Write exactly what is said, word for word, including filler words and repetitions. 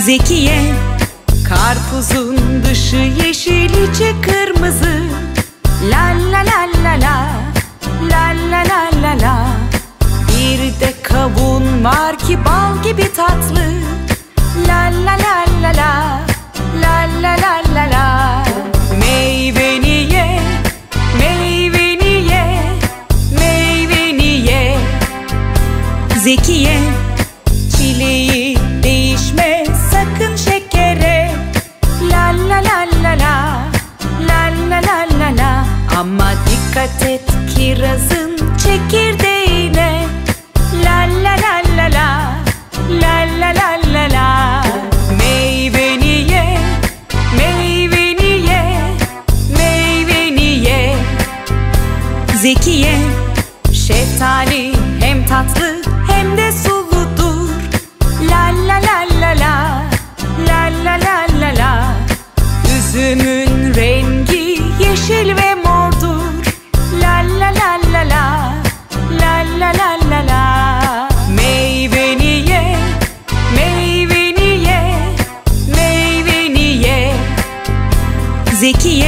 Zekiye. Karpuzun dışı yeşil, içi kırmızı. La la la la la, la la la la la. Bir de kavun var ki bal gibi tatlı. La la la la la, la la la la la. Meyveni ye, meyveni ye, meyveni ye. Zekiye. Çileği değişme sakın şekere. La la la la la, la la la la la. Ama dikkat et kirazın çekirdeğine. La la la la la, la la la la la. Meyveni ye, meyveni ye, meyveni ye. Zekiye. Şeftali hem tatlı hem de suludur. La la la la la, la la la la la. Üzümün rengi yeşil ve mordur. La la la la la, la la la la la. Meyveni ye, meyveni ye, meyveni ye. Zekiye.